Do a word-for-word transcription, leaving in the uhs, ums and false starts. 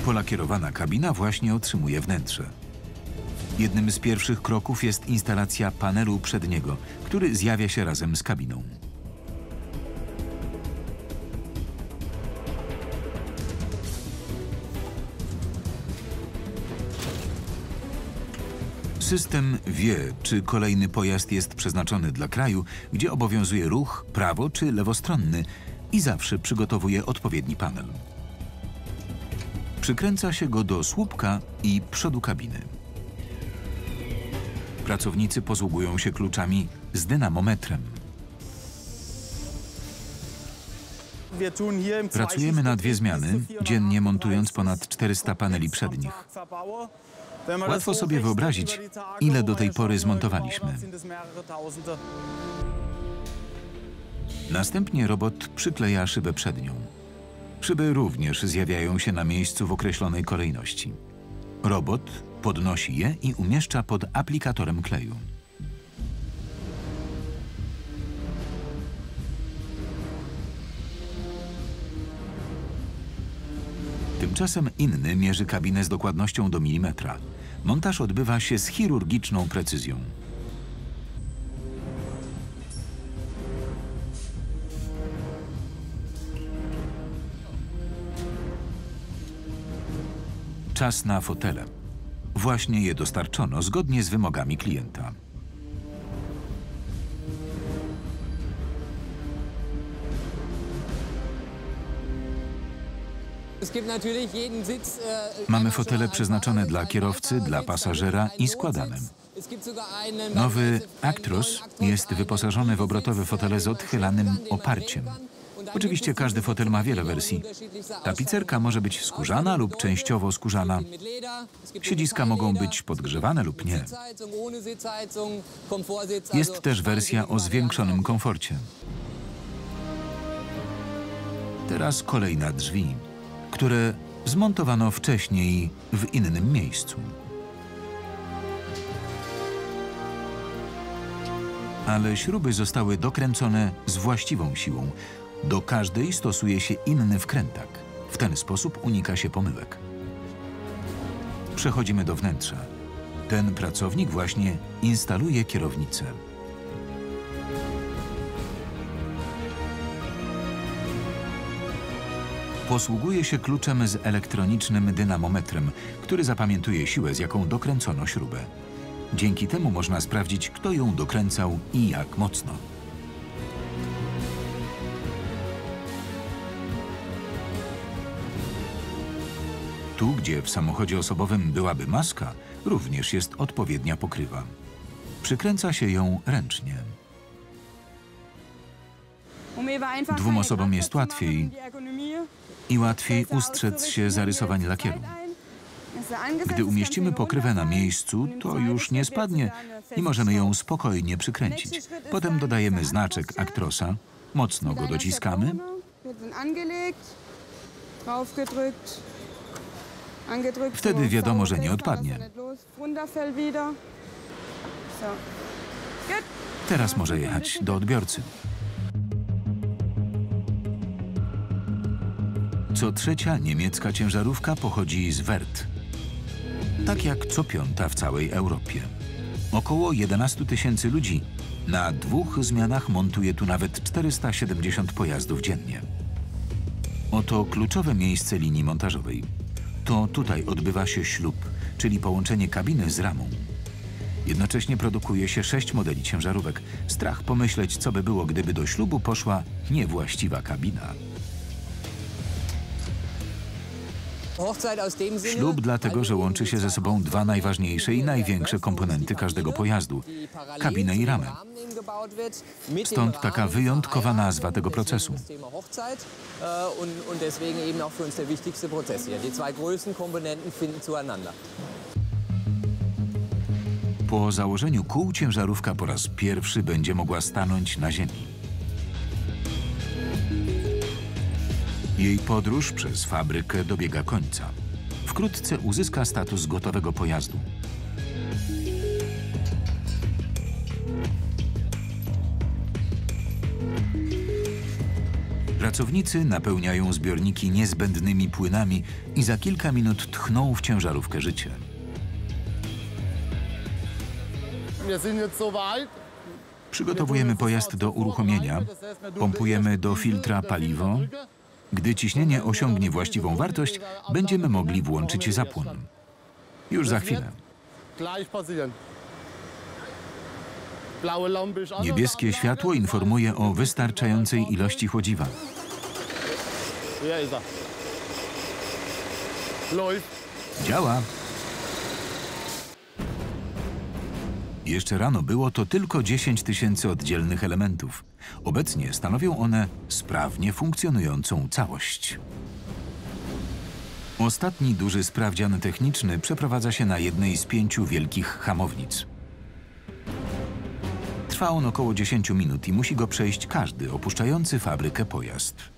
Polakierowana kabina właśnie otrzymuje wnętrze. Jednym z pierwszych kroków jest instalacja panelu przedniego, który zjawia się razem z kabiną. System wie, czy kolejny pojazd jest przeznaczony dla kraju, gdzie obowiązuje ruch prawo- czy lewostronny i zawsze przygotowuje odpowiedni panel. Przykręca się go do słupka i przodu kabiny. Pracownicy posługują się kluczami z dynamometrem. Pracujemy na dwie zmiany, dziennie montując ponad czterysta paneli przednich. Łatwo sobie wyobrazić, ile do tej pory zmontowaliśmy. Następnie robot przykleja szybę przednią. Szyby również zjawiają się na miejscu w określonej kolejności. Robot podnosi je i umieszcza pod aplikatorem kleju. Tymczasem inny mierzy kabinę z dokładnością do milimetra. Montaż odbywa się z chirurgiczną precyzją. Czas na fotele. Właśnie je dostarczono zgodnie z wymogami klienta. Mamy fotele przeznaczone dla kierowcy, dla pasażera i składane. Nowy Actros jest wyposażony w obrotowe fotele z odchylanym oparciem. Oczywiście każdy fotel ma wiele wersji. Tapicerka może być skórzana lub częściowo skórzana. Siedziska mogą być podgrzewane lub nie. Jest też wersja o zwiększonym komforcie. Teraz kolej na drzwi, które zmontowano wcześniej w innym miejscu. Ale śruby zostały dokręcone z właściwą siłą. Do każdej stosuje się inny wkrętak. W ten sposób unika się pomyłek. Przechodzimy do wnętrza. Ten pracownik właśnie instaluje kierownicę. Posługuje się kluczem z elektronicznym dynamometrem, który zapamiętuje siłę, z jaką dokręcono śrubę. Dzięki temu można sprawdzić, kto ją dokręcał i jak mocno. Tu, gdzie w samochodzie osobowym byłaby maska, również jest odpowiednia pokrywa. Przykręca się ją ręcznie. Dwóm osobom jest łatwiej i łatwiej ustrzec się zarysowań lakieru. Gdy umieścimy pokrywę na miejscu, to już nie spadnie i możemy ją spokojnie przykręcić. Potem dodajemy znaczek Actrosa, mocno go dociskamy Wtedy wiadomo, że nie odpadnie. Teraz może jechać do odbiorcy. Co trzecia niemiecka ciężarówka pochodzi z Werth. Tak jak co piąta w całej Europie. Około jedenaście tysięcy ludzi na dwóch zmianach montuje tu nawet czterysta siedemdziesiąt pojazdów dziennie. Oto kluczowe miejsce linii montażowej. To tutaj odbywa się ślub, czyli połączenie kabiny z ramą. Jednocześnie produkuje się sześć modeli ciężarówek. Strach pomyśleć, co by było, gdyby do ślubu poszła niewłaściwa kabina. Ślub dlatego, że łączy się ze sobą dwa najważniejsze i największe komponenty każdego pojazdu – kabinę i ramę. Stąd taka wyjątkowa nazwa tego procesu. Po założeniu kół ciężarówka po raz pierwszy będzie mogła stanąć na ziemi. Jej podróż przez fabrykę dobiega końca. Wkrótce uzyska status gotowego pojazdu. Pracownicy napełniają zbiorniki niezbędnymi płynami i za kilka minut tchną w ciężarówkę życia. Przygotowujemy pojazd do uruchomienia, pompujemy do filtra paliwo. Gdy ciśnienie osiągnie właściwą wartość, będziemy mogli włączyć zapłon. Już za chwilę. Niebieskie światło informuje o wystarczającej ilości chłodziwa. Działa. Jeszcze rano było to tylko dziesięć tysięcy oddzielnych elementów. Obecnie stanowią one sprawnie funkcjonującą całość. Ostatni duży sprawdzian techniczny przeprowadza się na jednej z pięciu wielkich hamownic. Trwa on około dziesięć minut i musi go przejść każdy opuszczający fabrykę pojazd.